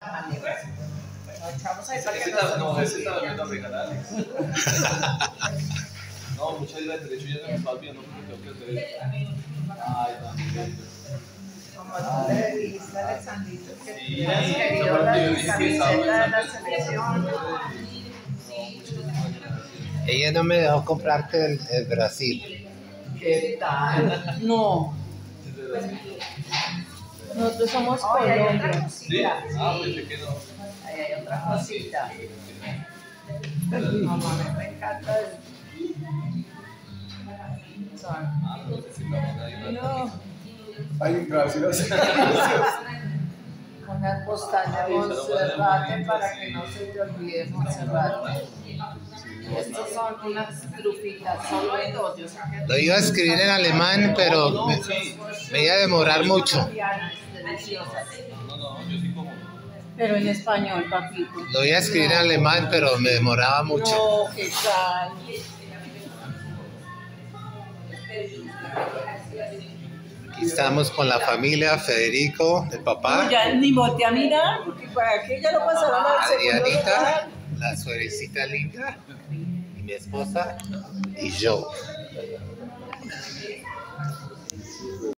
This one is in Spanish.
Nos echamos ahí para que No, ese está volviendo a regalar. No, muchas gracias. De hecho, ya se me está olvidando porque tengo que hacer eso. Ay, también. como tú le dijiste a Alexandrito que Sí, tú hubieras querido yo la dije que camiseta de la estaba selección. Ella no me dejó comprarte el Brasil. ¿Qué tal? No. Nosotros somos Colombia. ¿Sí? Ah, pensé que no. Ahí hay otra cosita. Mamá, me encanta el... Ah, pero necesitamos ahí. No. Ay, gracias. Una postal de Monserrate para que no se te olvide Monserrate. Estos son unas trufitas, solo hay dos. Yo sé que Lo iba a escribir en alemán, pero me iba a demorar mucho. deliciosas. No, yo sí como. Pero en español, papito. Lo iba a escribir en alemán, pero me demoraba mucho. No, ¿qué tal? Aquí estamos con la familia, Federico, el papá, No, ya ni volteé a mirar, porque para que ya lo pasaron al segundo Adrianita, lugar. la suegrecita linda, y mi esposa, y yo.